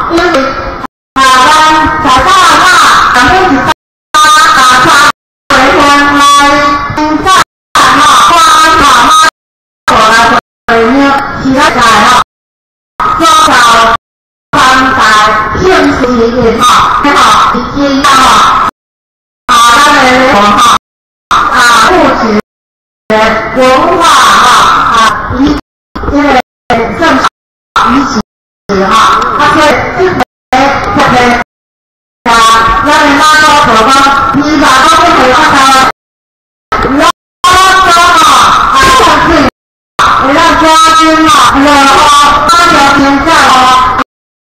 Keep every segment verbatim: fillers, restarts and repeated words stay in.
因为啊，咱早上啊，咱们是八啊八回天来生产哈，花草嘛，我来回呢，起来哈，多少方才现实一点哈，好，已经到哈，啊，咱们哈啊物质文化哈啊一这个正一起。 哈，他说这个这个啊，让人拉到手方，你把他们给他他，拉到啊，啊上去，让抓紧啊，然后八条天下哦，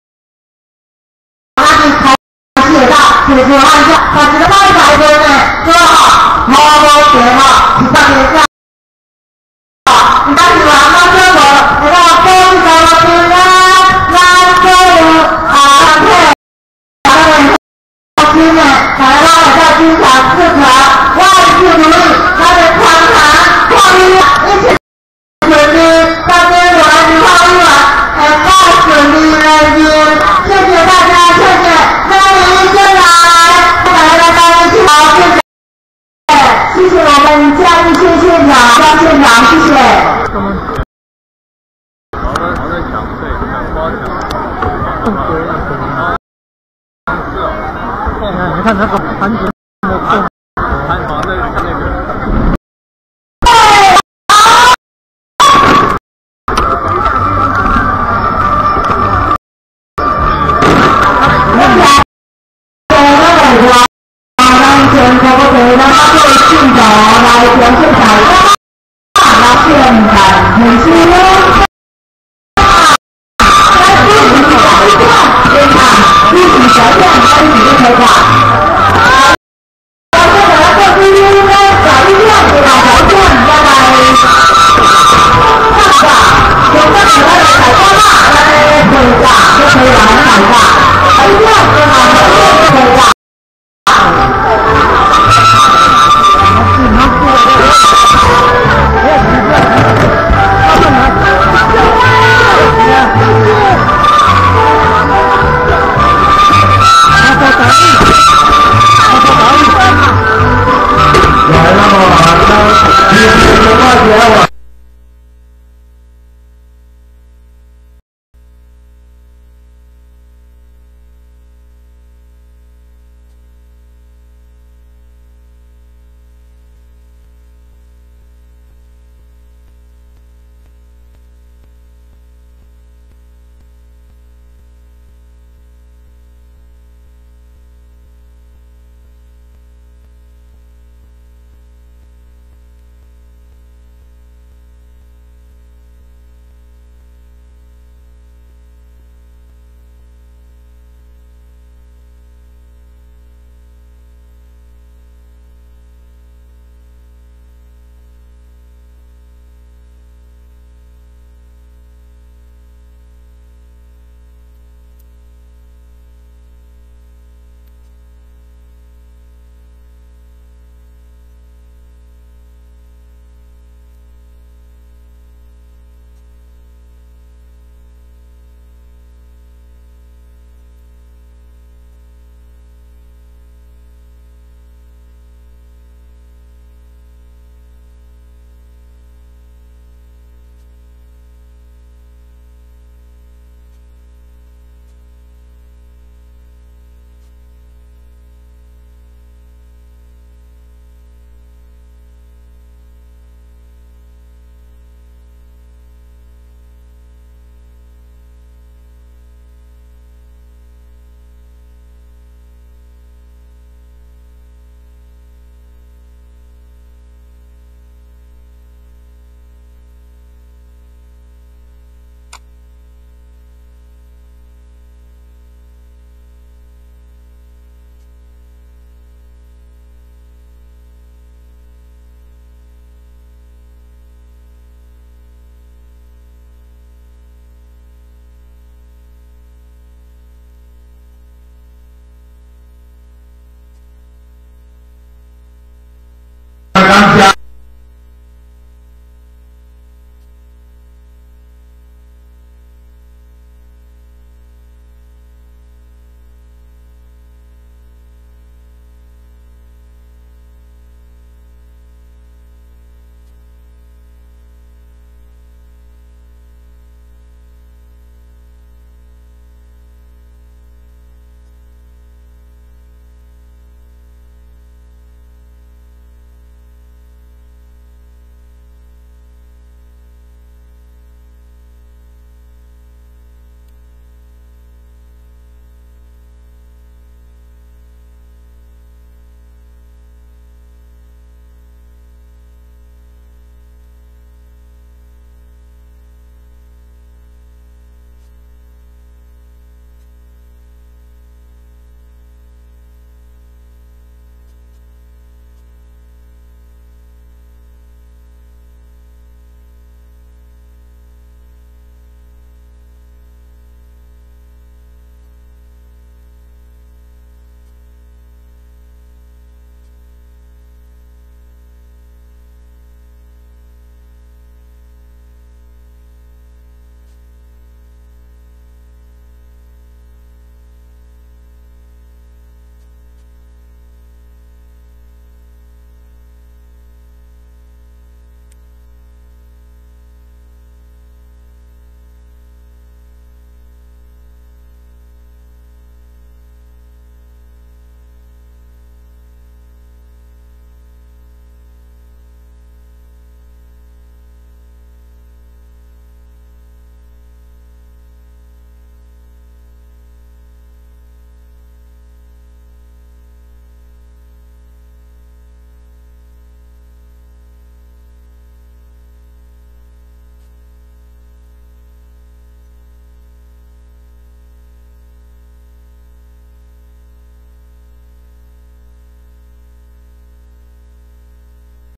那就开始了，解决完下，把这个外台的呢做好，毛毛学好，几大天下，你看你完了这个，然后公交天啊。 台湾在机场四条万事如意，他的长谈创意一起努力，大家玩一玩一玩，很高兴你们谢谢大家，谢谢，欢迎进来，来来来，一起好，谢谢，谢谢我们嘉义县县长张县长，谢谢。 我们我在抢税，抢花抢。 你看那个盘子， 盘房的那个。 全国各地的各位信徒来表示感恩，来现场很辛苦。 一起小店，一起就可以了。